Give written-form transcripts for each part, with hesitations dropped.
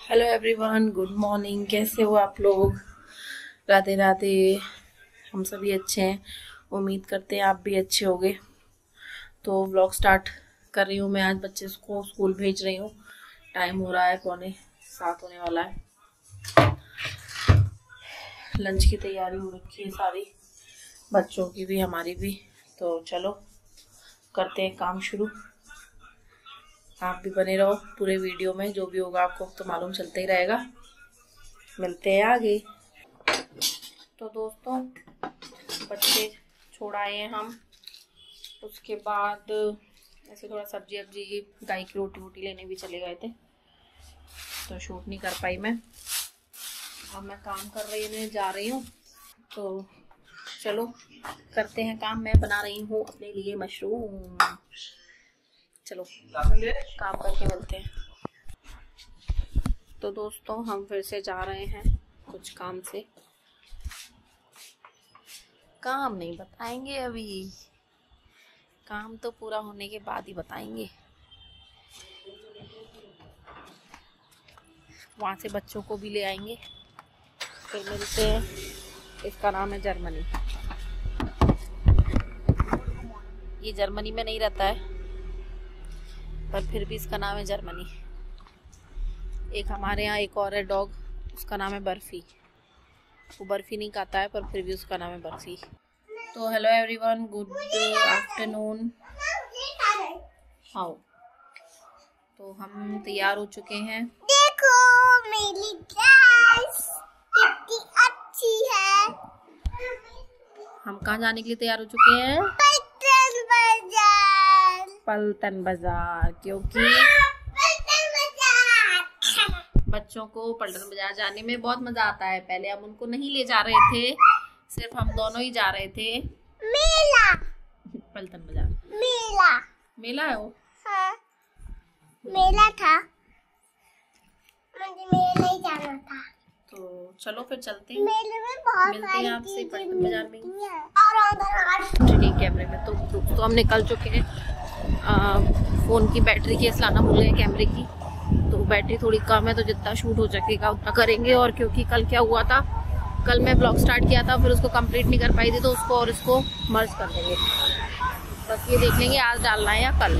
Hello everyone, good morning. कैसे हो आप लोग? राधे राधे। हम सभी अच्छे हैं, उम्मीद करते हैं आप भी अच्छे होंगे। तो व्लॉग स्टार्ट कर रही हूँ मैं। आज बच्चे को स्कूल भेज रही हूँ। टाइम हो रहा है 6:45 होने वाला है। लंच की तैयारी हो रखी है सारी, बच्चों की भी हमारी भी। तो चलो करते हैं काम शुरू। आप भी बने रहो पूरे वीडियो में, जो भी होगा आपको तो मालूम चलता ही रहेगा। मिलते हैं आगे। तो दोस्तों, बच्चे छोड़ आए हैं हम। उसके बाद ऐसे थोड़ा सब्जी वब्जी, गाय की रोटी वोटी लेने भी चले गए थे, तो शूट नहीं कर पाई मैं। अब मैं काम कर रही जा रही हूँ, तो चलो करते हैं काम। मैं बना रही हूँ अपने लिए मशरूम। चलो काम करके मिलते हैं। तो दोस्तों, हम फिर से जा रहे हैं कुछ काम से। काम नहीं बताएंगे अभी, काम तो पूरा होने के बाद ही बताएंगे। वहाँ से बच्चों को भी ले आएंगे, फिर मिलते हैं। इसका नाम है जर्मनी। ये जर्मनी में नहीं रहता है, पर फिर भी इसका नाम है जर्मनी। एक हमारे यहाँ एक और है डॉग, उसका नाम है बर्फी। वो बर्फी नहीं खाता है, पर फिर भी उसका नाम है बर्फी। तो हेलो एवरीवन, गुड आफ्टरनून। आओ। तो हम तैयार हो चुके हैं। देखो मेरी ड्रेस कितनी अच्छी है। हम कहाँ जाने के लिए तैयार हो चुके हैं? पलटन बाजार। क्योंकि बच्चों को पलटन बाजार जाने में बहुत मजा आता है। पहले हम उनको नहीं ले जा रहे थे, सिर्फ हम दोनों ही जा रहे थे। मेला, पलटन बाजार मेला है वो। हाँ, मेला था, मुझे मेले नहीं जाना था। तो चलो फिर चलते हैं। मेले में बहुत मिलते हैं आपसे पलटन बाजार में। और ठीक कैमरे में। तो हम निकल चुके हैं। फ़ोन की बैटरी केस लाना भूल गए कैमरे की, तो बैटरी थोड़ी कम है, तो जितना शूट हो सकेगा उतना करेंगे। और क्योंकि कल क्या हुआ था, कल मैं ब्लॉग स्टार्ट किया था, फिर उसको कंप्लीट नहीं कर पाई थी, तो उसको और इसको मर्ज कर देंगे। बस ये देख लेंगे आज डालना है या कल।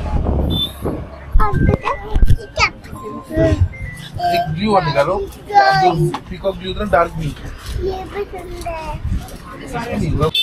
एक ब्लू और निकालो, पीकॉक ब्लू ना, डार्क ब्लू। ये भी सुंदर है।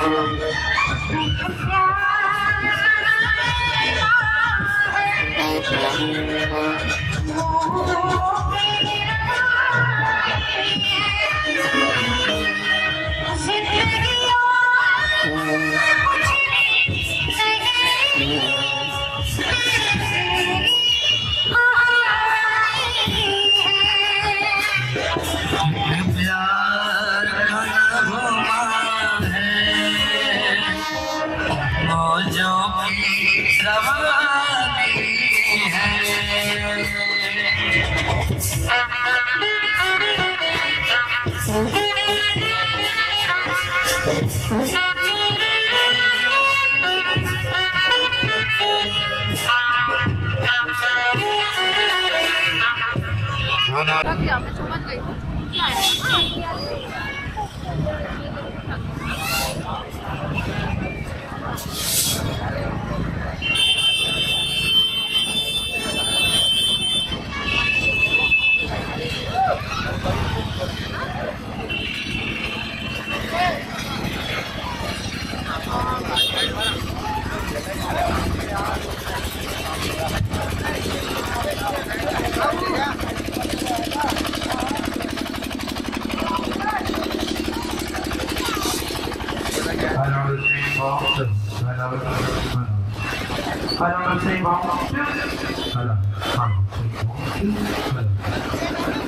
I don't